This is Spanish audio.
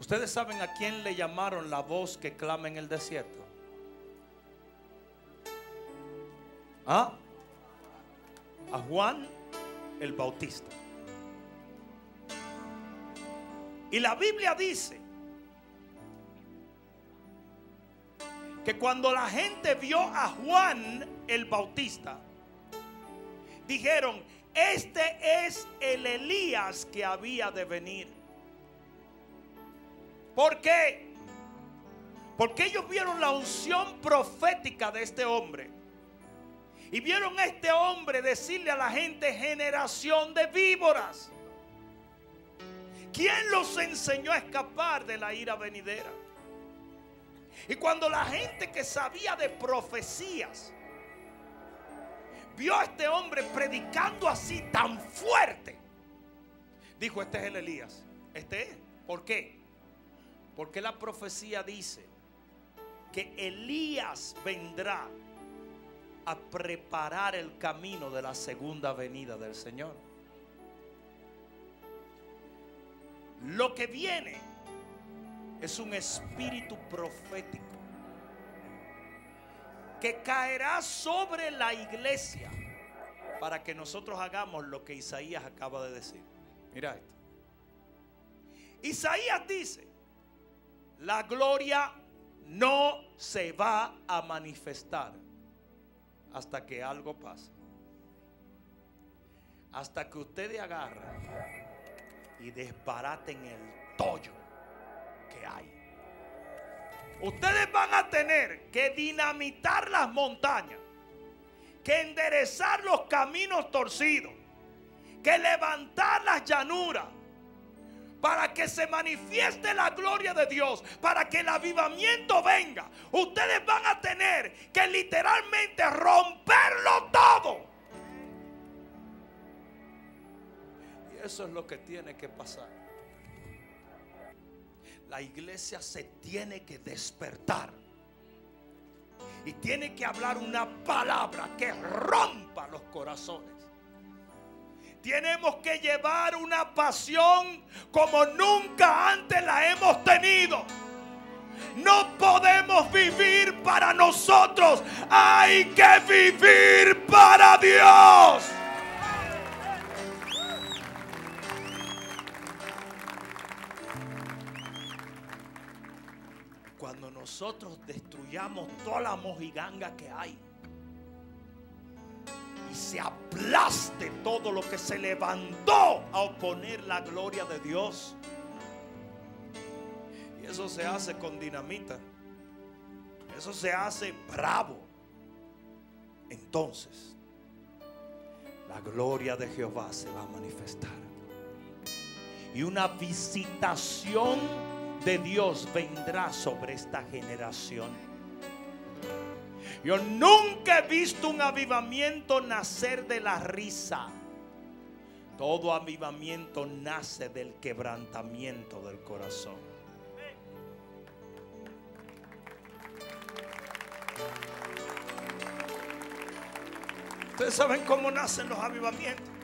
¿Ustedes saben a quién le llamaron la voz que clama en el desierto? ¿Ah? A Juan el Bautista. Y la Biblia dice que cuando la gente vio a Juan el Bautista, dijeron: este es el Elías que había de venir. ¿Por qué? Porque ellos vieron la unción profética de este hombre. Y vieron a este hombre decirle a la gente: generación de víboras. ¿Quién los enseñó a escapar de la ira venidera? Y cuando la gente que sabía de profecías vio a este hombre predicando así tan fuerte, dijo: este es el Elías. Este es. ¿Por qué? Porque la profecía dice que Elías vendrá a preparar el camino de la segunda venida del Señor. Lo que viene es un espíritu profético que caerá sobre la iglesia para que nosotros hagamos lo que Isaías acaba de decir. Mira esto. Isaías dice: la gloria no se va a manifestar hasta que algo pase. Hasta que ustedes agarren y desbaraten el tollo que hay. Ustedes van a tener que dinamitar las montañas, que enderezar los caminos torcidos, que levantar las llanuras, para que se manifieste la gloria de Dios, para que el avivamiento venga. Ustedes van a tener que literalmente romperlo todo. Y eso es lo que tiene que pasar. La iglesia se tiene que despertar y tiene que hablar una palabra que rompa los corazones. Tenemos que llevar una pasión como nunca antes la hemos tenido. No podemos vivir para nosotros, hay que vivir para Dios. Cuando nosotros destruyamos toda la mojiganga que hay y se aplaste todo lo que se levantó a oponer la gloria de Dios, y eso se hace con dinamita, eso se hace bravo, entonces la gloria de Jehová se va a manifestar y una visitación de Dios vendrá sobre esta generación. Yo nunca he visto un avivamiento nacer de la risa. Todo avivamiento nace del quebrantamiento del corazón. Ustedes saben cómo nacen los avivamientos.